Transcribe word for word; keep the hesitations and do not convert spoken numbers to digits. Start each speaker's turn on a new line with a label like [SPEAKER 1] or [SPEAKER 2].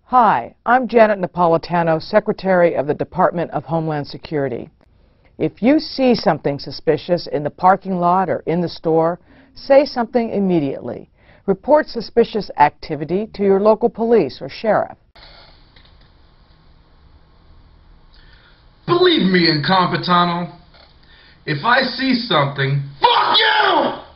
[SPEAKER 1] Hi, I'm Janet Napolitano, Secretary of the Department of Homeland Security. If you see something suspicious in the parking lot or in the store, say something immediately. Report suspicious activity to your local police or sheriff.
[SPEAKER 2] Believe me, Incompetano, if I see something, fuck you!